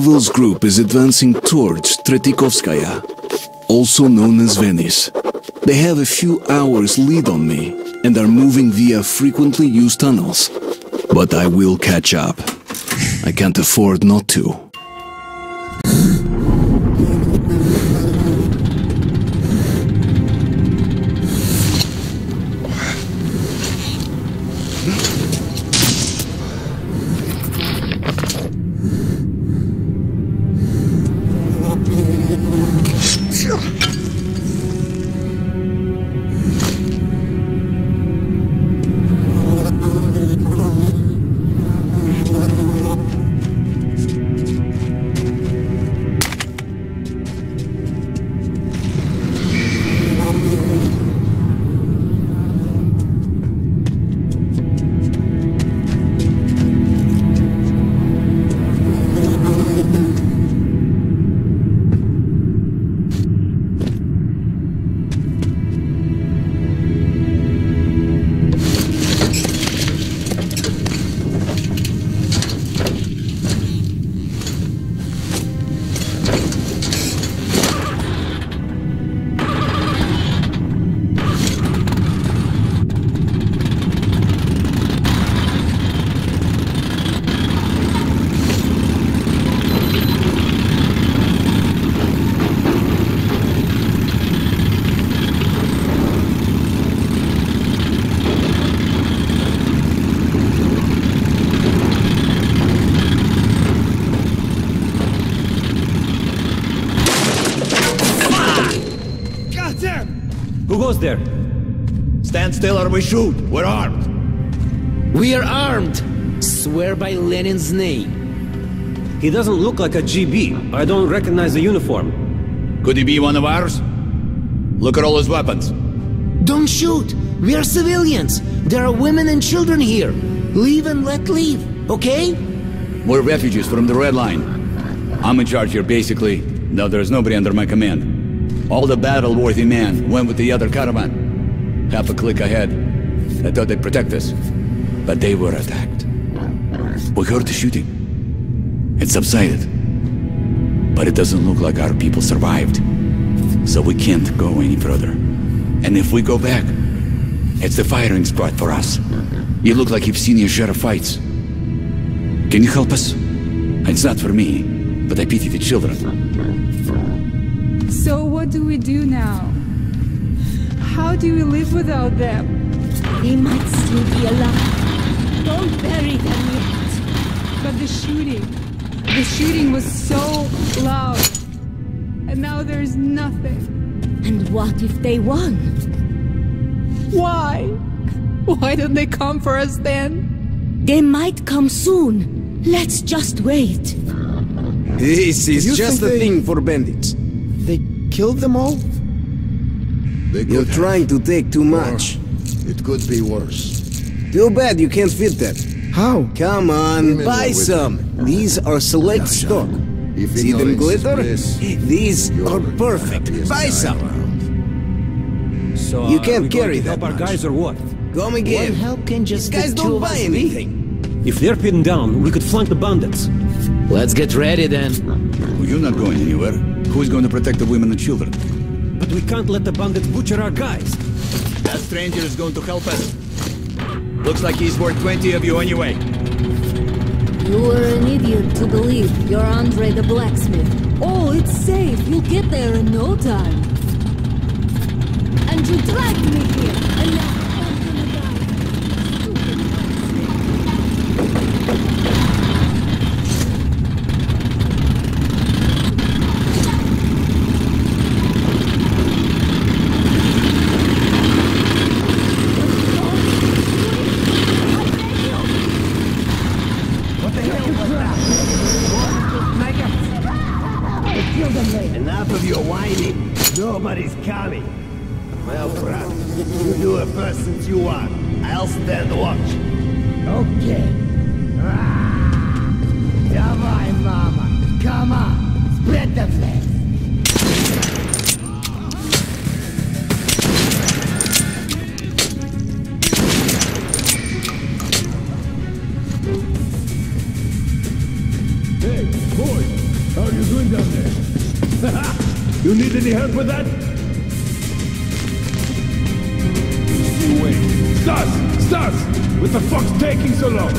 Pavel's group is advancing towards Tretikovskaya, also known as Venice. They have a few hours lead on me and are moving via frequently used tunnels. But I will catch up. I can't afford not to. Who goes there? Stand still or we shoot. We're armed. We are armed. Swear by Lenin's name. He doesn't look like a GB. I don't recognize the uniform. Could he be one of ours? Look at all his weapons. Don't shoot. We are civilians. There are women and children here. Leave and let leave, okay? We're refugees from the Red Line. I'm in charge here, basically. No, there's nobody under my command. All the battle-worthy men went with the other caravan. Half a click ahead. I thought they'd protect us. But they were attacked. We heard the shooting. It subsided. But it doesn't look like our people survived. So we can't go any further. And if we go back, it's the firing spot for us. You look like you've seen your share of fights. Can you help us? It's not for me, but I pity the children. So what do we do now? How do we live without them? They might still be alive. Don't bury them yet. But the shooting was so loud. And now there's nothing. And what if they won? Why? Why don't they come for us then? They might come soon. Let's just wait. This is just a thing for bandits. They killed them all? You're trying to take too much. It could be worse. Too bad you can't fit that. How? Come on, buy some. These are select stock. See them glitter? These are perfect. Buy some. So, You can't carry help that our much. guys or what? Come again. One help can just These guys the two don't of buy us anything. If they're pinned down, we could flank the bandits. Let's get ready then. Well, you're not going anywhere. Who's going to protect the women and children? But we can't let the bandits butcher our guys. That stranger is going to help us. Looks like he's worth 20 of you anyway. You were an idiot to believe you're Andre the blacksmith. Oh, it's safe. You'll get there in no time. And you dragged me here, and now I'm gonna die. Stupid Enough of your whining. Nobody's coming. Well, brother, you do it first since you won. I'll stand watch. Okay. Давай, mama. Come on. Spread the flag. Hey, boy! doing down there? You need any help with that? Wait. Stas! Stas! What the fuck's taking so long?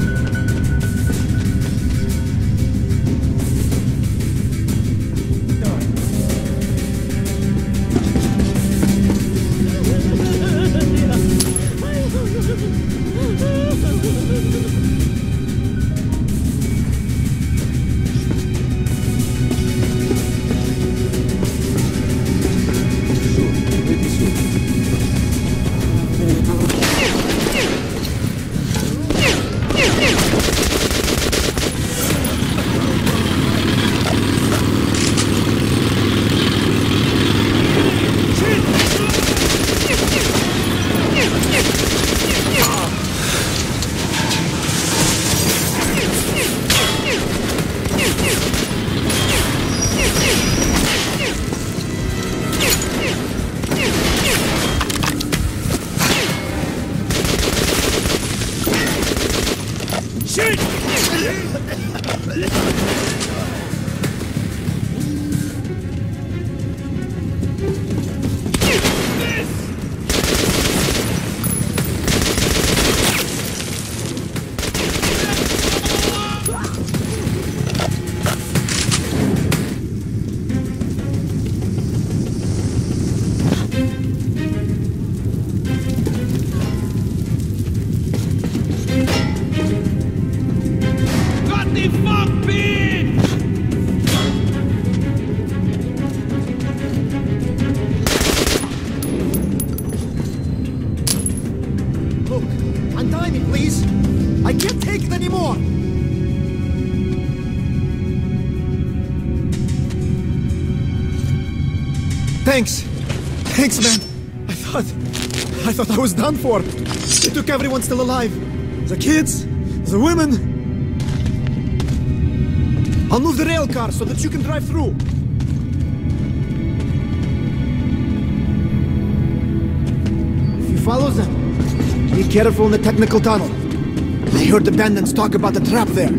Thanks. Thanks, man. I thought I was done for. They took everyone still alive. The kids, the women. I'll move the rail car so that you can drive through. If you follow them, be careful in the technical tunnel. I heard the bandits talk about the trap there.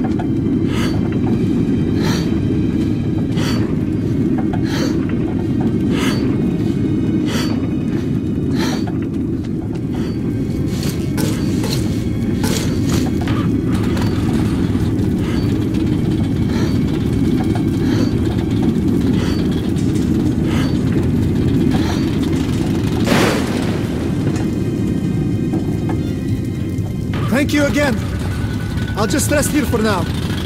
Thank you again. I'll just rest here for now.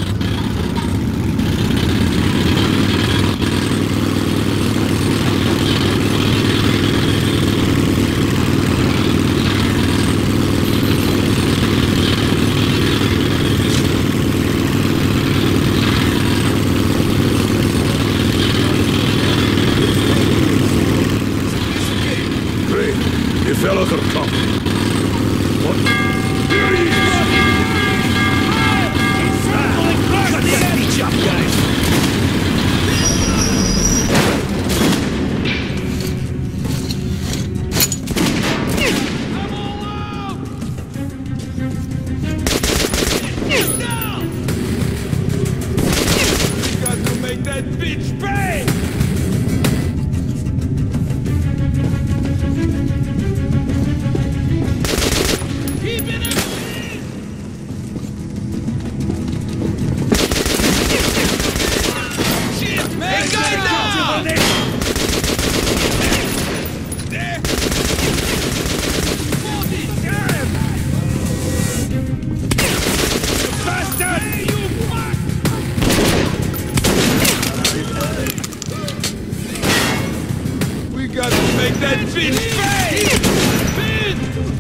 Great. You fellows have come. What? There he is! Cut that beach up, guys! I'm all out! Now! We got to make that bitch pay! Make that bitch pay! Bitch!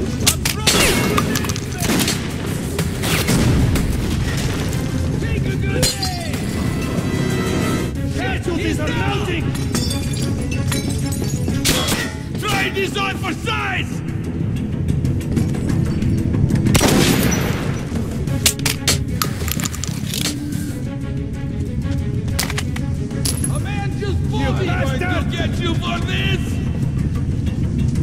Take a good day! Casualties are mounting! Try this on for size! A man just fought me! I still get you for this!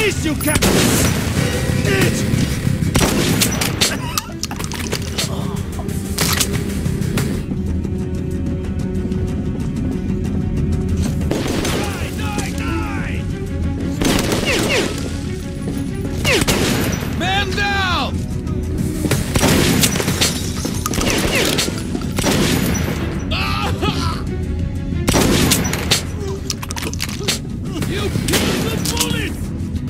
Finish, you cat! Bitch! Man down! You killed the bullets!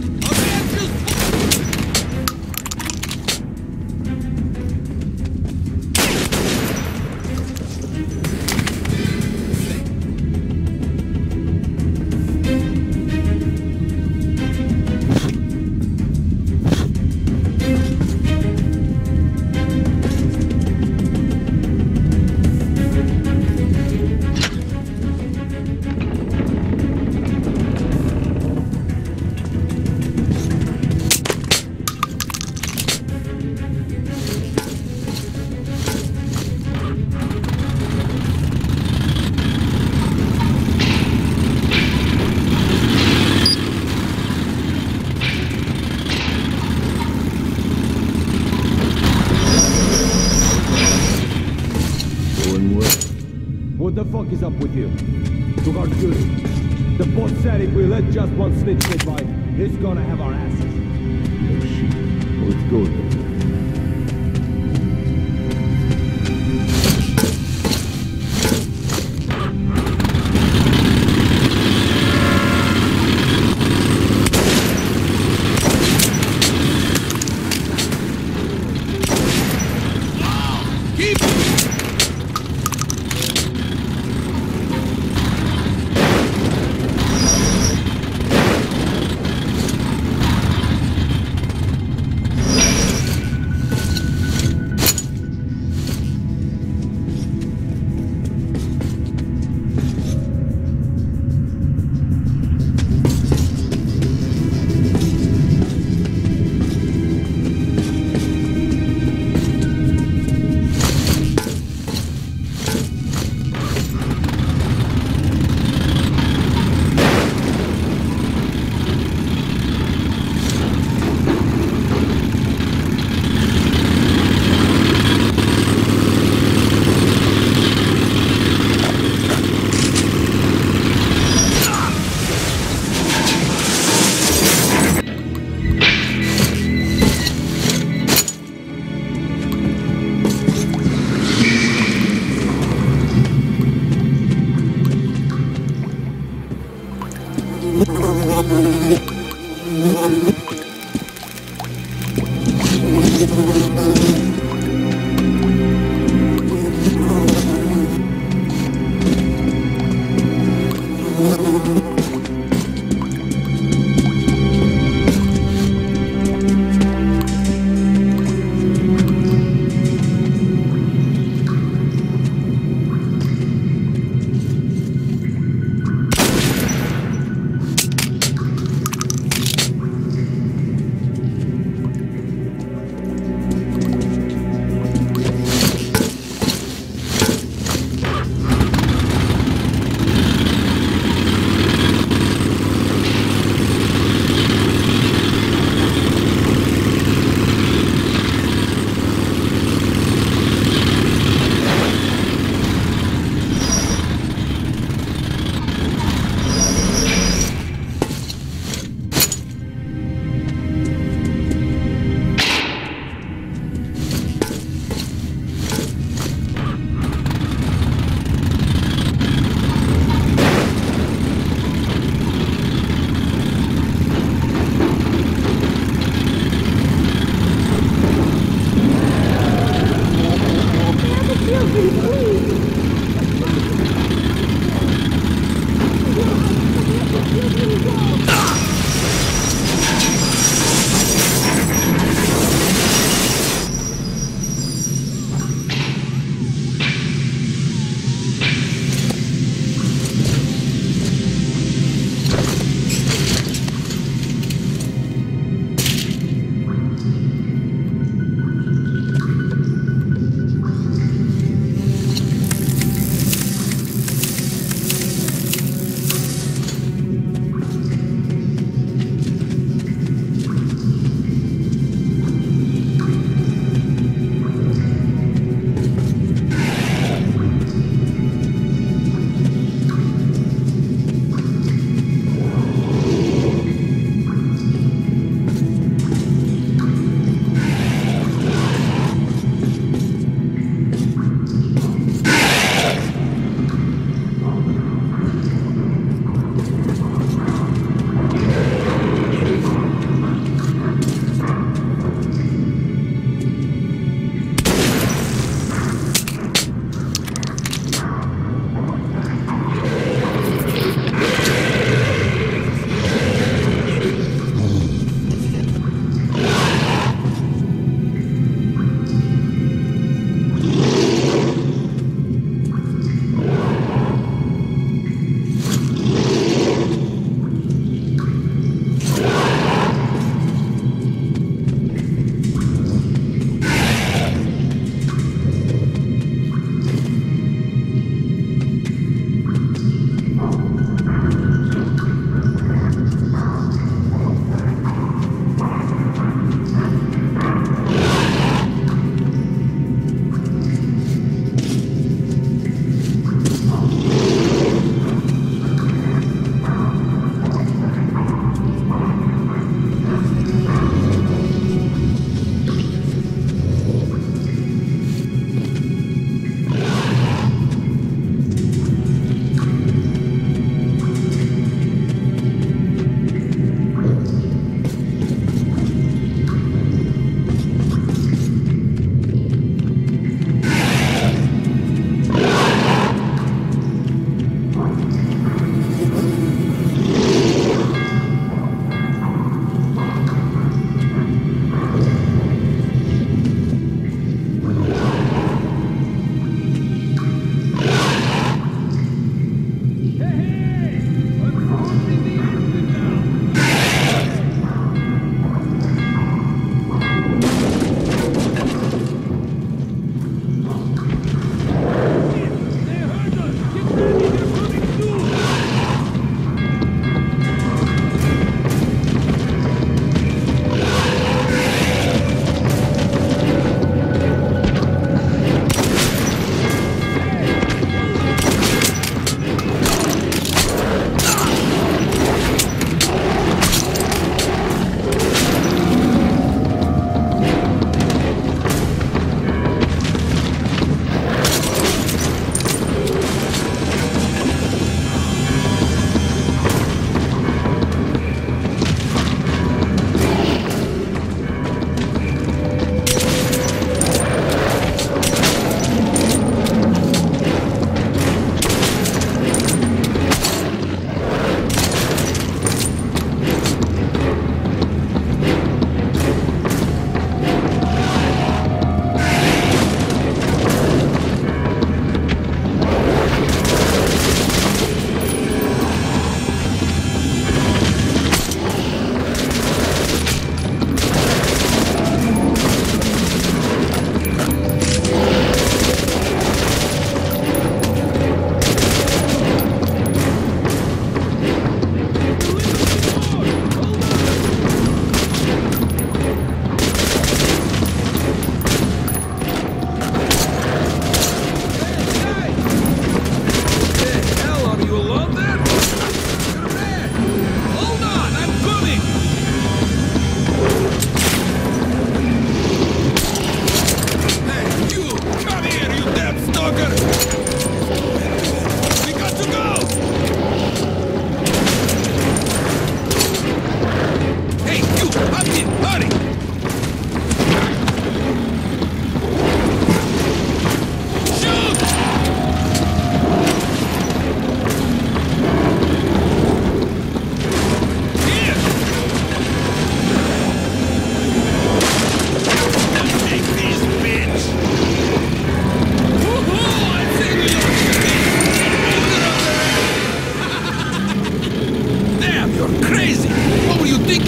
What the fuck is up with you? Took our duty. The boss said if we let just one snitch get by, he's gonna have our asses. Oh shit. Let's go then.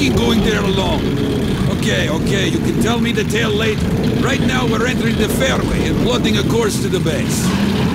ain't going there alone. Okay, you can tell me the tale later. Right now we're entering the fairway and plotting a course to the base.